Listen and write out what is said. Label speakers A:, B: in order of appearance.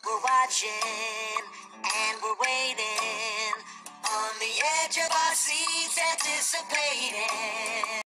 A: We're watching and we're waiting on the edge of our seats, anticipating.